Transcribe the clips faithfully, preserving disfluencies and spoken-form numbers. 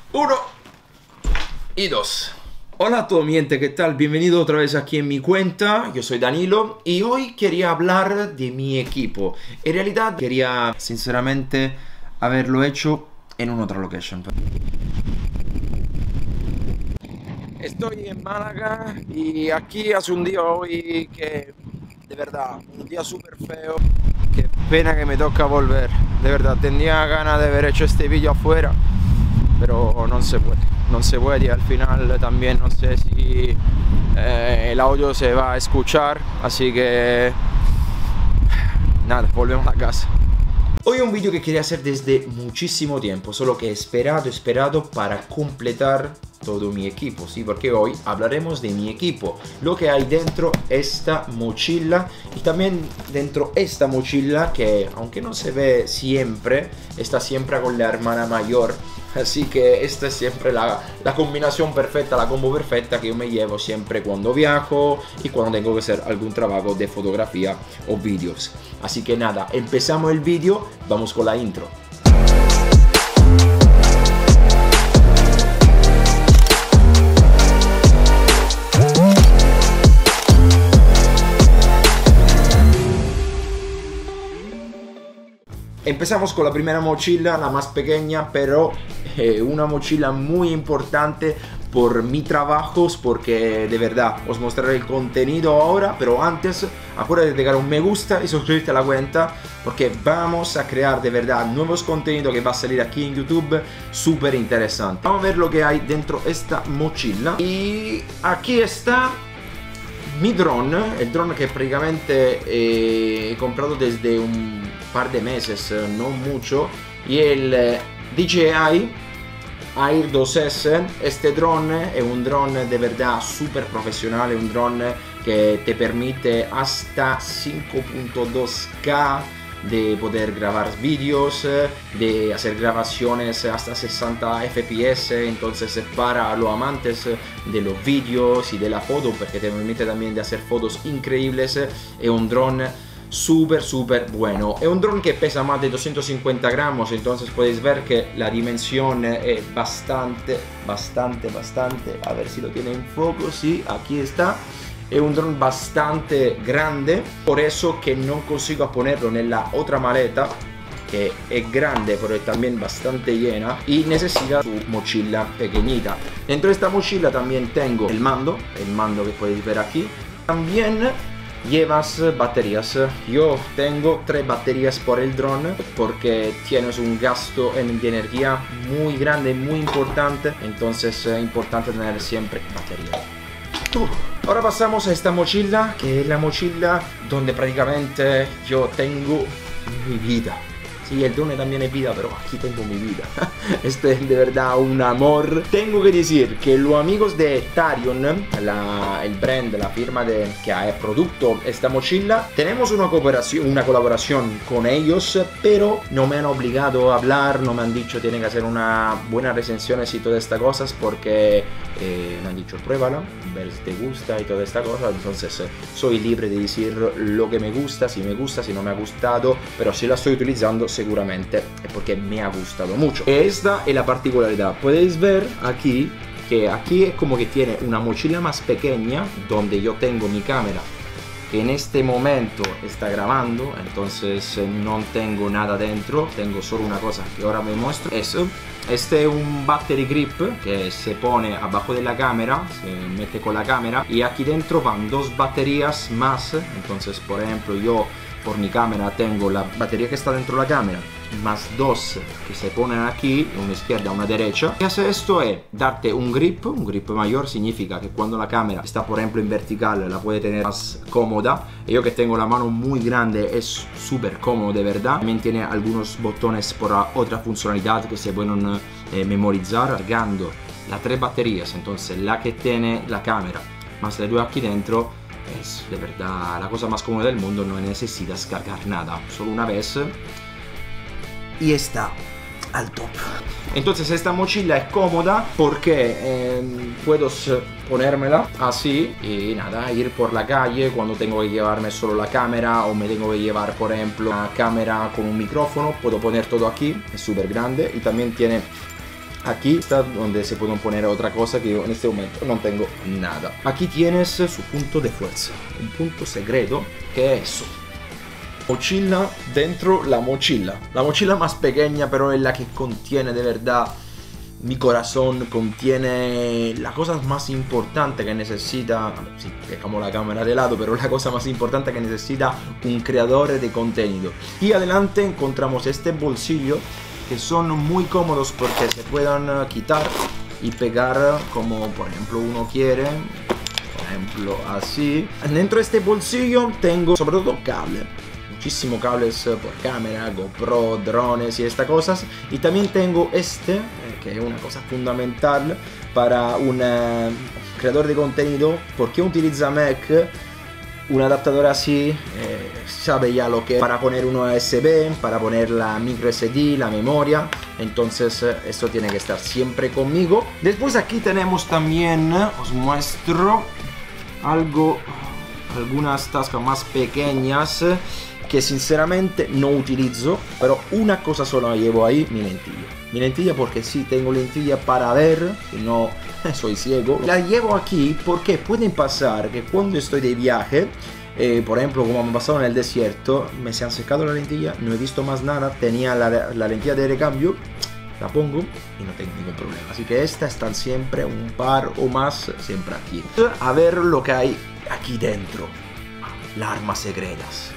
Uno y dos. Hola a todos mi gente, ¿qué tal? Bienvenido otra vez aquí en mi cuenta. Yo soy Danilo y hoy quería hablar de mi equipo. En realidad quería sinceramente haberlo hecho en una otra location. Estoy en Málaga y aquí hace un día hoy que de verdad, un día súper feo. Qué pena que me toca volver. De verdad, tenía ganas de haber hecho este vídeo afuera, pero no se puede, no se puede y al final también no sé si eh, el audio se va a escuchar, así que nada, volvemos a casa. Hoy un vídeo que quería hacer desde muchísimo tiempo, solo que he esperado, esperado para completar todo mi equipo, sí, porque hoy hablaremos de mi equipo, lo que hay dentro esta mochila y también dentro esta mochila que aunque no se ve siempre, está siempre con la hermana mayor. Así que esta es siempre la, la combinación perfecta, la combo perfecta que yo me llevo siempre cuando viajo y cuando tengo que hacer algún trabajo de fotografía o vídeos. Así que nada, empezamos el vídeo, vamos con la intro. Empezamos con la primera mochila, la más pequeña, pero eh, una mochila muy importante por mis trabajos, porque de verdad os mostraré el contenido ahora, pero antes acuérdate de dejar un me gusta y suscribirte a la cuenta, porque vamos a crear de verdad nuevos contenidos que va a salir aquí en YouTube, súper interesante. Vamos a ver lo que hay dentro esta mochila y aquí está mi drone, el drone que prácticamente he comprado desde un par de meses, no mucho, y el D J I Air dos S. Este drone es un drone de verdad súper profesional, un drone que te permite hasta cinco punto dos K de poder grabar vídeos, de hacer grabaciones hasta sesenta F P S, entonces para los amantes de los vídeos y de la foto, porque te permite también de hacer fotos increíbles. Es un drone súper súper bueno, es un drone que pesa más de doscientos cincuenta gramos, entonces podéis ver que la dimensión es bastante, bastante, bastante, a ver si lo tiene en foco, sí, aquí está. Es un drone bastante grande, por eso que no consigo ponerlo en la otra maleta, que es grande pero es también bastante llena y necesita su mochila pequeñita. Dentro de esta mochila también tengo el mando, el mando que podéis ver aquí. También llevas baterías. Yo tengo tres baterías por el drone porque tienes un gasto de energía muy grande, muy importante, entonces es importante tener siempre batería. Uh. Ahora pasamos a esta mochila, que es la mochila donde prácticamente yo tengo mi vida. Sí, el drone también es vida, pero aquí tengo mi vida. Esto es de verdad un amor. Tengo que decir que los amigos de Tharion, la, el brand, la firma de, que ha producido esta mochila, tenemos una cooperación, una colaboración con ellos, pero no me han obligado a hablar, no me han dicho tienen que hacer una buena recensiones y todas estas cosas, porque eh, me han dicho pruébala, ver si te gusta y toda esta cosa. Entonces eh, soy libre de decir lo que me gusta, si me gusta, si no me ha gustado, pero si la estoy utilizando seguramente es porque me ha gustado mucho. Esta es la particularidad, podéis ver aquí que aquí es como que tiene una mochila más pequeña donde yo tengo mi cámara que en este momento está grabando, entonces no tengo nada dentro, tengo solo una cosa que ahora me muestro. Eso, este es un battery grip que se pone abajo de la cámara, se mete con la cámara y aquí dentro van dos baterías más. Entonces por ejemplo yo por mi cámara tengo la batería que está dentro de la cámara más dos que se ponen aquí, una izquierda, una derecha. Lo que hace esto es darte un grip, un grip mayor significa que cuando la cámara está por ejemplo en vertical la puede tener más cómoda. Y yo que tengo la mano muy grande es súper cómodo de verdad. También tiene algunos botones para otra funcionalidad que se pueden eh, memorizar cargando las tres baterías. Entonces la que tiene la cámara más las dos aquí dentro es de verdad la cosa más cómoda del mundo, no necesitas cargar nada, solo una vez y está al top. Entonces esta mochila es cómoda porque eh, puedo ponérmela así y nada, ir por la calle cuando tengo que llevarme solo la cámara o me tengo que llevar por ejemplo una cámara con un micrófono, puedo poner todo aquí, es súper grande y también tiene aquí está donde se pueden poner otra cosa que yo en este momento no tengo nada. Aquí tienes su punto de fuerza, un punto secreto, que es eso. Mochila dentro la mochila. La mochila más pequeña, pero es la que contiene de verdad mi corazón, contiene la cosa más importante que necesita, sí, dejamos la cámara de lado, pero la cosa más importante que necesita un creador de contenido. Y adelante encontramos este bolsillo que son muy cómodos porque se pueden quitar y pegar como por ejemplo uno quiere. Por ejemplo así. Dentro de este bolsillo tengo sobre todo cable. Muchísimos cables por cámara, GoPro, drones y estas cosas. Y también tengo este, eh, que es una cosa fundamental para un uh, creador de contenido. Porque utiliza Mac, un adaptador así, eh, sabe ya lo que es para poner un U S B, para poner la micro S D, la memoria. Entonces eh, esto tiene que estar siempre conmigo. Después aquí tenemos también, os muestro algo, algunas tascas más pequeñas que sinceramente no utilizo, pero una cosa solo llevo ahí, mi lentilla. Mi lentilla porque sí tengo lentilla para ver, si no soy ciego. La llevo aquí porque pueden pasar que cuando estoy de viaje, eh, por ejemplo como me ha pasado en el desierto, me se han secado la lentilla, no he visto más nada, tenía la, la lentilla de recambio, la pongo y no tengo ningún problema. Así que estas están siempre un par o más, siempre aquí. A ver lo que hay aquí dentro. Las armas secretas.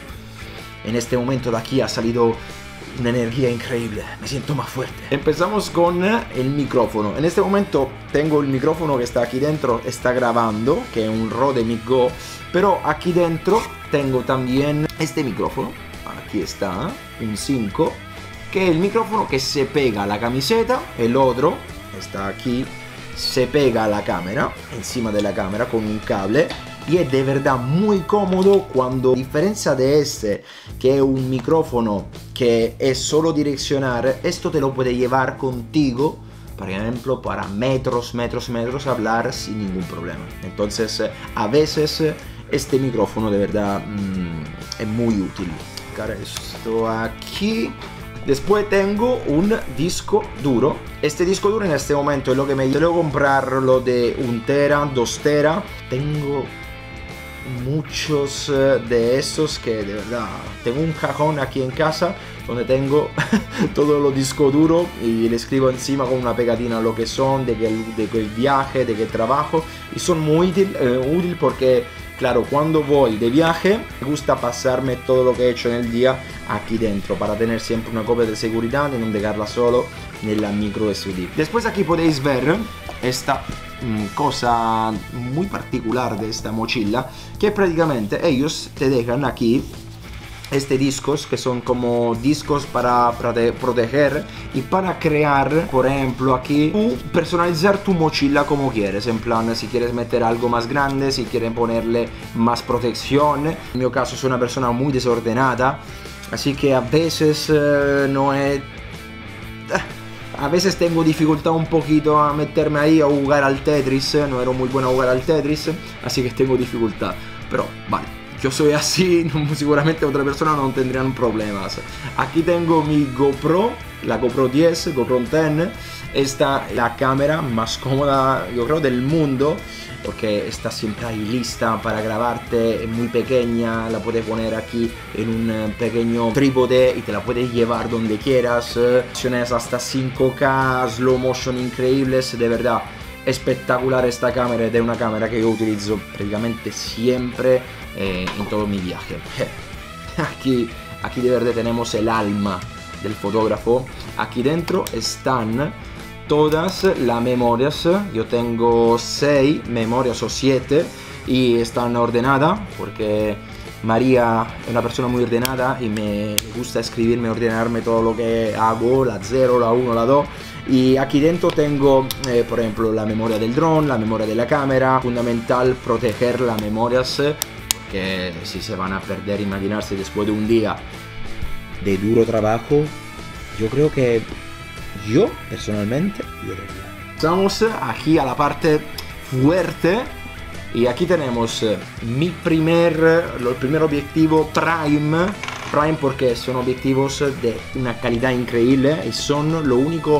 En este momento de aquí ha salido una energía increíble, me siento más fuerte. Empezamos con el micrófono. En este momento tengo el micrófono que está aquí dentro, está grabando, que es un Rode MicGo. Pero aquí dentro tengo también este micrófono, aquí está, un cinco, que es el micrófono que se pega a la camiseta. El otro está aquí, se pega a la cámara, encima de la cámara con un cable. Y es de verdad muy cómodo cuando, a diferencia de este, que es un micrófono que es solo direccionar, esto te lo puedes llevar contigo, por ejemplo, para metros, metros, metros, hablar sin ningún problema. Entonces, a veces este micrófono de verdad mmm, es muy útil. Cara, esto aquí. Después tengo un disco duro. Este disco duro en este momento es lo que me quiero comprarlo de un tera, dos tera. Tengo muchos de esos que de verdad tengo un cajón aquí en casa donde tengo todos los discos duros y le escribo encima con una pegatina lo que son, de qué, de qué viaje, de qué trabajo, y son muy útil, eh, útil porque claro, cuando voy de viaje me gusta pasarme todo lo que he hecho en el día aquí dentro para tener siempre una copia de seguridad y no dejarla solo nella micro S D. Después aquí podéis ver esta mmm, cosa muy particular de esta mochila, que prácticamente ellos te dejan aquí este discos que son como discos para prote proteger y para crear, por ejemplo aquí, tú personalizar tu mochila como quieres, en plan si quieres meter algo más grande, si quieres ponerle más protección. En mi caso soy una persona muy desordenada, así que a veces eh, no es... A veces tengo dificultad un poquito a meterme ahí a jugar al Tetris, no ero muy bueno a jugar al Tetris, así que tengo dificultad, pero vale, yo soy así, seguramente otra persona no tendrían problemas. Aquí tengo mi GoPro, la GoPro diez, GoPro diez, esta es la cámara más cómoda yo creo del mundo, porque está siempre ahí lista para grabarte, es muy pequeña, la puedes poner aquí en un pequeño trípode y te la puedes llevar donde quieras, opciones hasta cinco K, slow motion increíbles, de verdad espectacular esta cámara, ed è una cámara que yo utilizo prácticamente siempre eh, en todo mi viaje. Aquí, aquí de verdad tenemos el alma del fotógrafo, aquí dentro están todas las memorias, yo tengo seis memorias o siete y están ordenadas porque María es una persona muy ordenada y me gusta escribirme, ordenarme todo lo que hago, la cero, la uno, la dos. Y aquí dentro tengo, eh, por ejemplo, la memoria del dron, la memoria de la cámara. Fundamental proteger las memorias, que si se van a perder, imaginarse después de un día de duro trabajo, yo creo que yo personalmente estamos aquí a la parte fuerte y aquí tenemos mi primer, el primer objetivo Prime. Prime porque son objetivos de una calidad increíble y son lo único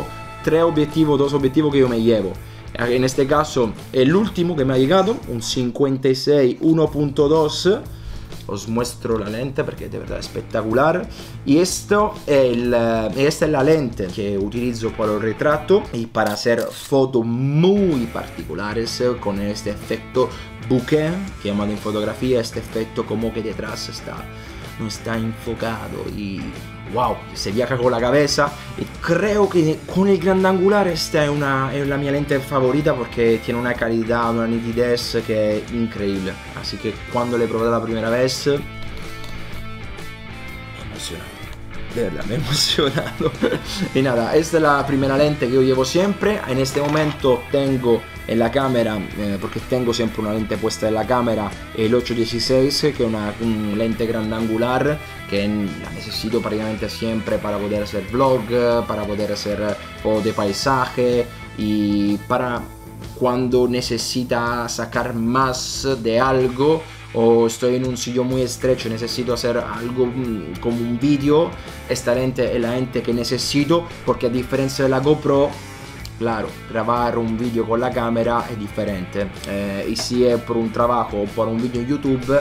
tres objetivos, dos objetivos que yo me llevo. En este caso, el último que me ha llegado, un cincuenta y seis uno punto dos. Os muestro la lente porque de verdad es espectacular. Y esto es el, esta es la lente que utilizo para el retrato y para hacer fotos muy particulares con este efecto bokeh que llamado en fotografía, este efecto como que detrás está, no está enfocado y wow, se viaja con la cabeza. Y creo que con el grandangular esta es, una, es la mia lente favorita porque tiene una calidad, una nitidez que es increíble. Así que cuando le probé la primera vez me emocionado, de verdad me he emocionado. Y nada, esta es la primera lente que yo llevo siempre. En este momento tengo en la cámara, eh, porque tengo siempre una lente puesta en la cámara, el ocho dieciséis, que es una un lente grandangular que la necesito prácticamente siempre para poder hacer vlog, para poder hacer fotos de paisaje y para cuando necesita sacar más de algo o estoy en un sitio muy estrecho, necesito hacer algo como un vídeo. Esta lente es la lente que necesito porque a diferencia de la GoPro, claro, grabar un vídeo con la cámara es diferente, eh, y si es por un trabajo o por un vídeo en YouTube,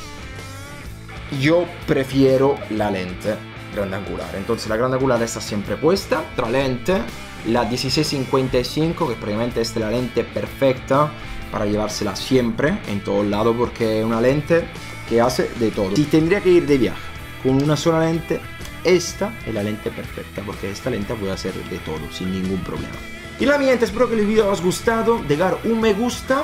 yo prefiero la lente grandangular. Entonces la grandangular está siempre puesta. Otra lente, la dieciséis cincuenta y cinco, que prácticamente es la lente perfecta para llevársela siempre en todos lados porque es una lente que hace de todo. Si tendría que ir de viaje con una sola lente, esta es la lente perfecta porque esta lente puede hacer de todo sin ningún problema. Y la mi gente, espero que el video os haya gustado. Dejar un me gusta.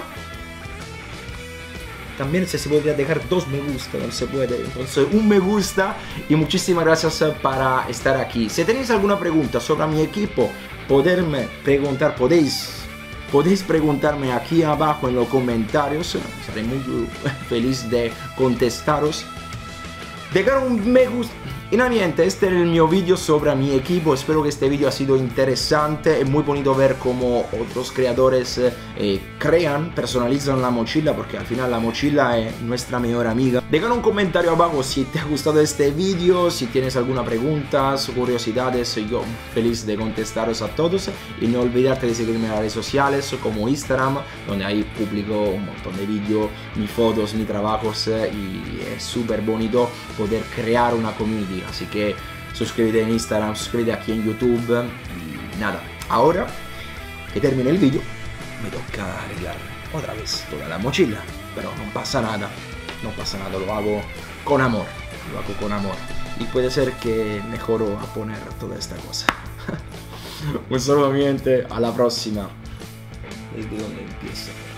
También se podría dejar dos me gusta, no se puede. Entonces un me gusta y muchísimas gracias para estar aquí. Si tenéis alguna pregunta sobre mi equipo, poderme preguntar, podéis, podéis preguntarme aquí abajo en los comentarios. Estaré muy feliz de contestaros. Dejar un me gusta. Y nada, gente, este es el mio video sobre mi equipo. Espero que este video ha sido interesante. Es muy bonito ver cómo otros creadores eh, crean, personalizan la mochila, porque al final la mochila es nuestra mejor amiga. Deja un comentario abajo si te ha gustado este video, si tienes alguna pregunta, curiosidades, yo feliz de contestaros a todos. Y no olvidarte de seguirme en las redes sociales como Instagram, donde ahí publico un montón de vídeos, mis fotos, mis trabajos, y es súper bonito poder crear una community. Así que suscríbete en Instagram, suscríbete aquí en YouTube. Y nada, ahora que termine el vídeo, me toca arreglar otra vez toda la mochila. Pero no pasa nada, no pasa nada, lo hago con amor, lo hago con amor. Y puede ser que mejoro a poner toda esta cosa. Un saludo, mi gente, a la próxima. ¿Desde dónde empieza?